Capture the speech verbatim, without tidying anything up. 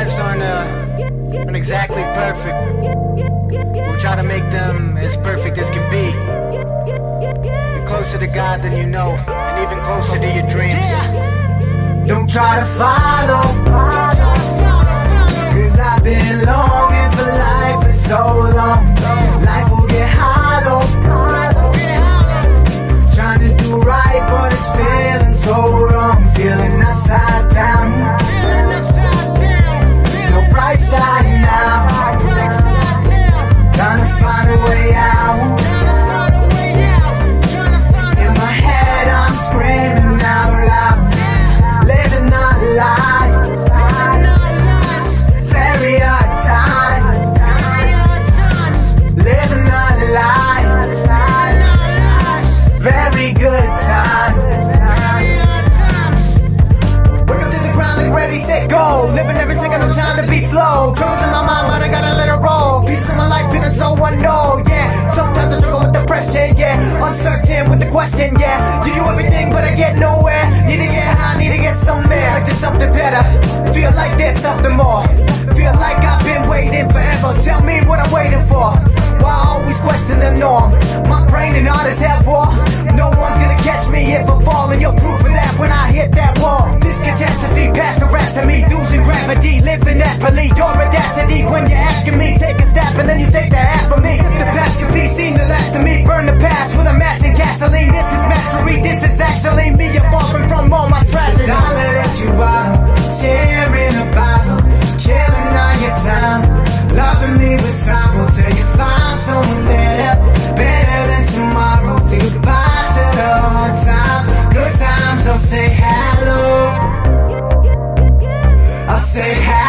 lives aren't, uh, aren't exactly perfect. We'll try to make them as perfect as can be. You're closer to God than you know, and even closer to your dreams. Don't try to follow, cause I've been longing for life for so long. Life will get hollow, trying to do right but it's feeling so wrong. Feeling upside down, no bright side now. Trying to find a way out. In my head I'm screaming out loud, living a lie. Very hard times, living a lie. Very good times. Work up to the ground like ready, set, go. Living every second, no time to be slow. Troubles in my mind, but I gotta let it roll. Pieces of my life feeling so unknown, yeah. Sometimes I struggle with depression, yeah. Uncertain with the question, yeah. You do everything, but I get nowhere. Need to get high, need to get somewhere. Like there's something better, feel like there's something more. Feel like I've been waiting forever. Tell me what I'm waiting for. Why I always question the norm? My brain and heart is at war. No one's gonna catch me if I fall, and you're proof of that when I hit that wall. This catastrophe past the rest of me, losing gravity, living happily. Your audacity when you're asking me, take a step and then you take the half of me. If the past can be seen, the last of me, burn the past with a match and gasoline. This is mastery, this is actually me evolving from all my tragedy. The dollar that you are, tearing about, killing all your time, loving me with sorrow till you find someone better, better than tomorrow. Say goodbye to the hard times, good times, I'll say hello, I'll say hello.